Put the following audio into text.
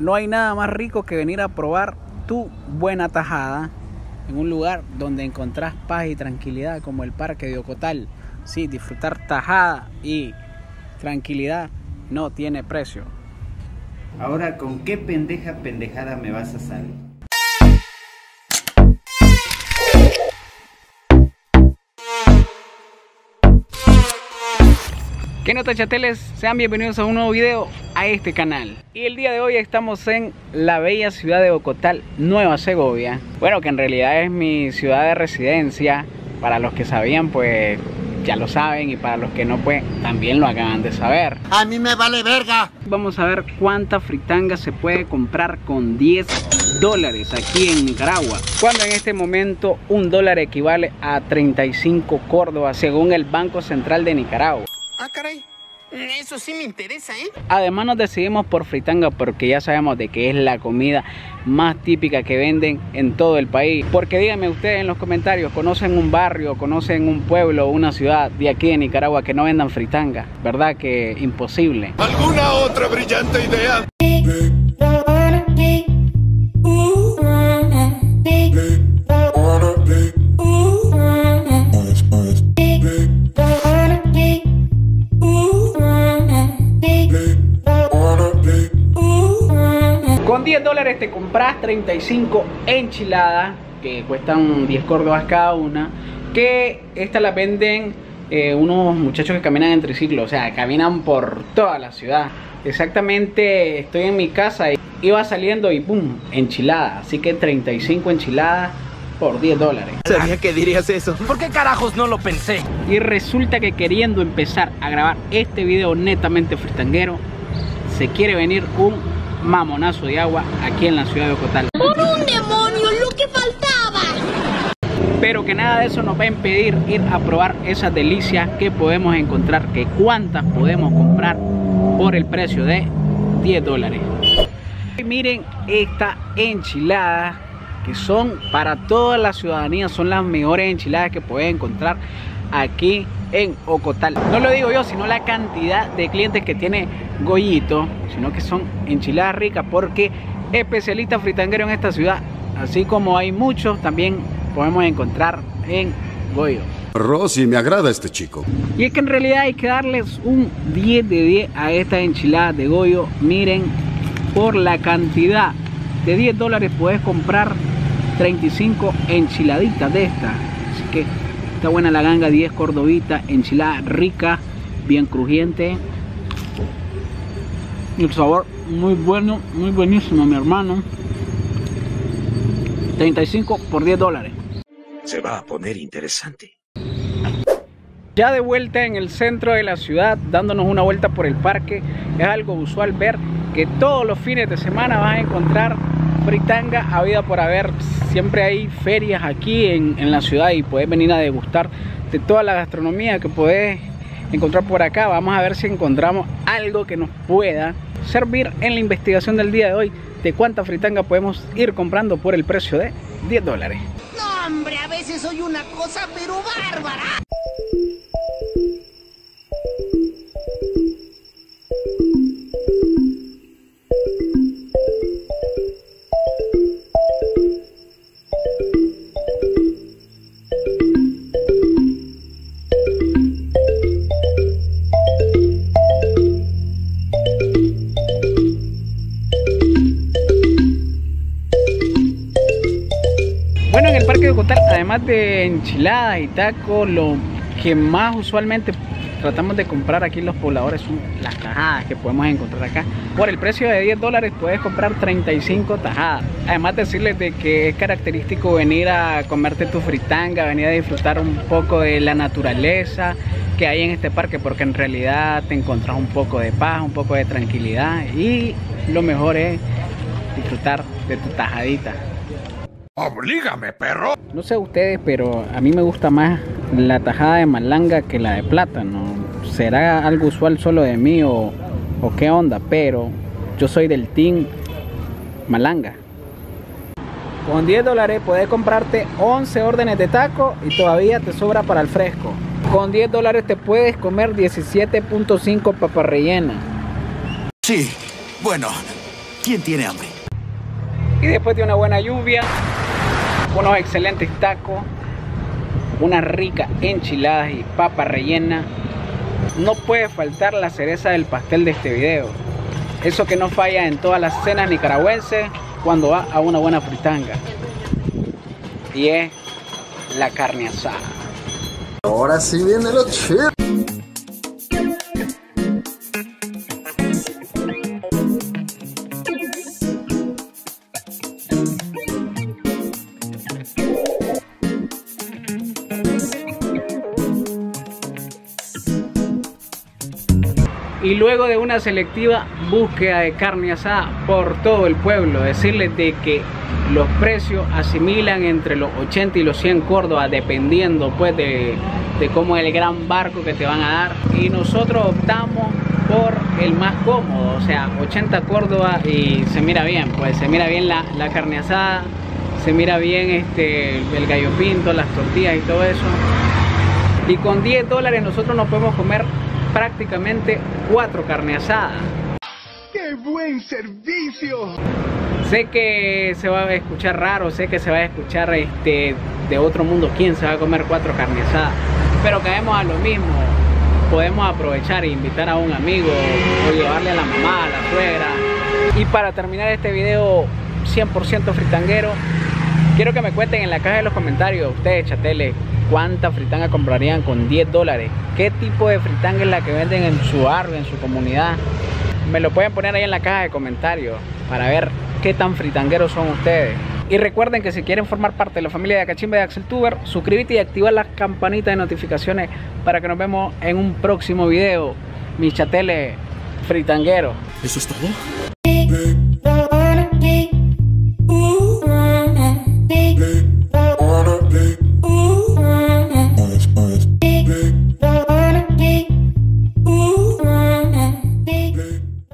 no hay nada más rico que venir a probar tu buena tajada en un lugar donde encontrás paz y tranquilidad como el Parque de Ocotal. Sí, disfrutar tajada y tranquilidad no tiene precio. Ahora, ¿con qué pendejada me vas a salir? ¿Qué nota, chateles? Sean bienvenidos a un nuevo video a este canal. Y el día de hoy estamos en la bella ciudad de Ocotal, Nueva Segovia. Bueno, que en realidad es mi ciudad de residencia. Para los que sabían, pues ya lo saben, y para los que no, pues también lo acaban de saber. A mí me vale verga. Vamos a ver cuánta fritanga se puede comprar con $10 aquí en Nicaragua, cuando en este momento $1 equivale a 35 córdobas según el Banco Central de Nicaragua. Ah, caray. Eso sí me interesa, ¿eh? Además nos decidimos por fritanga porque ya sabemos de que es la comida más típica que venden en todo el país. Porque díganme ustedes en los comentarios, ¿conocen un barrio, conocen un pueblo o una ciudad de aquí de Nicaragua que no vendan fritanga? ¿Verdad que imposible? ¿Alguna otra brillante idea? Con $10 te compras 35 enchiladas que cuestan 10 córdobas cada una, que estas las venden unos muchachos que caminan en triciclo, o sea, caminan por toda la ciudad. Exactamente, estoy en mi casa y iba saliendo y pum, enchilada. Así que 35 enchiladas por $10. Sabía que dirías eso. ¿Por qué carajos no lo pensé? Y resulta que queriendo empezar a grabar este video netamente fritanguero, se quiere venir un mamonazo de agua aquí en la ciudad de Ocotal. ¡Por un demonio, lo que faltaba! Pero que nada de eso nos va a impedir ir a probar esas delicias que podemos encontrar, que cuántas podemos comprar por el precio de $10. Y miren esta enchilada, que son para toda la ciudadanía, son las mejores enchiladas que puedes encontrar aquí en Ocotal. No lo digo yo, sino la cantidad de clientes que tiene Goyito, sino que son enchiladas ricas, porque especialista fritanguero en esta ciudad, así como hay muchos, también podemos encontrar en Goyo. Rosy, me agrada este chico. Y es que en realidad hay que darles un 10 de 10 a estas enchiladas de Goyo. Miren, por la cantidad de $10 puedes comprar 35 enchiladitas de estas. Así que está buena la ganga, 10 cordobitas, enchilada rica, bien crujiente. Y el sabor muy bueno, muy buenísimo, mi hermano. 35 por $10. Se va a poner interesante. Ya de vuelta en el centro de la ciudad, dándonos una vuelta por el parque. Es algo usual ver que todos los fines de semana vas a encontrar fritanga habida por haber. Siempre hay ferias aquí en la ciudad y puedes venir a degustar de toda la gastronomía que puedes encontrar por acá. Vamos a ver si encontramos algo que nos pueda servir en la investigación del día de hoy, de cuánta fritanga podemos ir comprando por el precio de $10. No, hombre, a veces soy una cosa pero bárbara. Bueno, en el Parque de Ocotal, además de enchiladas y tacos, lo que más usualmente tratamos de comprar aquí los pobladores son las tajadas que podemos encontrar acá. Por el precio de $10 puedes comprar 35 tajadas. Además decirles de que es característico venir a comerte tu fritanga, venir a disfrutar un poco de la naturaleza que hay en este parque, porque en realidad te encontrás un poco de paz, un poco de tranquilidad, y lo mejor es disfrutar de tu tajadita. ¡Oblígame, perro! No sé ustedes, pero a mí me gusta más la tajada de malanga que la de plátano. ¿Será algo usual solo de mí o qué onda? Pero yo soy del team malanga. Con $10 puedes comprarte 11 órdenes de taco y todavía te sobra para el fresco. Con $10 te puedes comer 17.5 papas rellenas. Sí, bueno, ¿Quién tiene hambre? Y después de una buena lluvia, unos excelentes tacos, unas ricas enchiladas y papa rellena, no puede faltar la cereza del pastel de este video. Eso que no falla en todas las cenas nicaragüenses cuando va a una buena fritanga. Y es la carne asada. Ahora sí viene lo chido. Y luego de una selectiva búsqueda de carne asada por todo el pueblo, decirles de que los precios asimilan entre los 80 y los 100 córdobas, dependiendo pues de cómo es el gran barco que te van a dar. Y nosotros optamos por el más cómodo, o sea, 80 córdobas y se mira bien, pues se mira bien la carne asada, se mira bien el gallo pinto, las tortillas y todo eso. Y con 10 dólares nosotros nos podemos comer prácticamente 4 carne asadas. ¡Qué buen servicio! Sé que se va a escuchar raro, sé que se va a escuchar de otro mundo, ¿quién se va a comer 4 carne asadas? Pero caemos a lo mismo, podemos aprovechar e invitar a un amigo o llevarle a la mamá, a la suegra. Y para terminar este video 100% fritanguero, quiero que me cuenten en la caja de los comentarios, ustedes chateles, ¿cuánta fritanga comprarían con 10 dólares? ¿Qué tipo de fritanga es la que venden en su barrio, en su comunidad? Me lo pueden poner ahí en la caja de comentarios para ver qué tan fritangueros son ustedes. Y recuerden que si quieren formar parte de la familia de Cachimba de Axeltuber, suscríbete y activa la campanita de notificaciones para que nos vemos en un próximo video, mis chateles fritangueros. ¿Eso es todo?